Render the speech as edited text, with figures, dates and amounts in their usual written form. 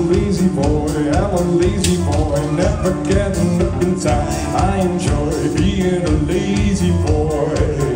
lazy boy, I'm a lazy boy, never getting up in time. I enjoy being a lazy boy.